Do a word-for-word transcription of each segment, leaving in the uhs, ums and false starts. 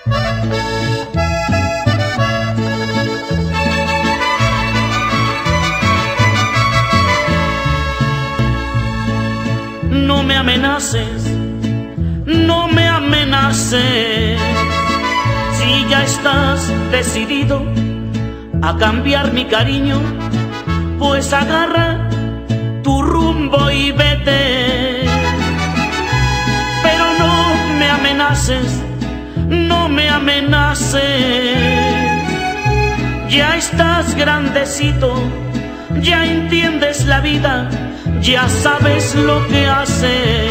No me amenaces, no me amenaces. Si ya estás decidido a cambiar mi cariño, pues agarra tu rumbo y vete. Pero no me amenaces, no me amenaces. Ya estás grandecito, ya entiendes la vida, ya sabes lo que haces.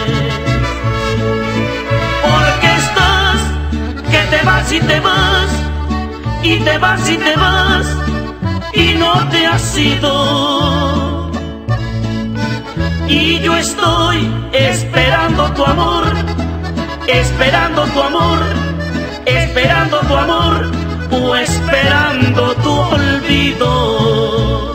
Porque estás, que te vas y te vas, y te vas y te vas, y no te has ido. Y yo estoy esperando tu amor, esperando tu amor, esperando tu amor, o esperando tu olvido.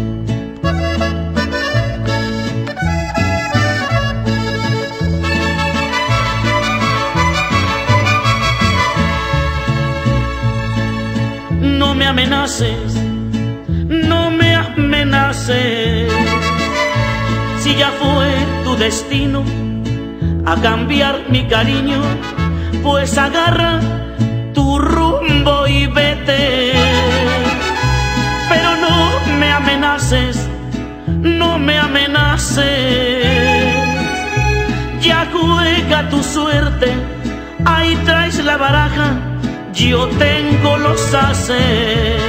No me amenaces, no me amenaces. Si ya fue tu destino a cambiar mi cariño, pues agarra tu rumbo y vete. Pero no me amenaces, no me amenaces. Ya juega tu suerte, ahí traes la baraja, yo tengo los ases.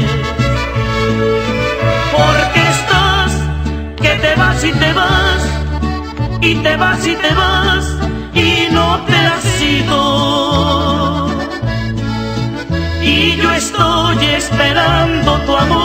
Porque estás, que te vas y te vas, y te vas y te vas, y no te has ido. Y yo estoy esperando tu amor.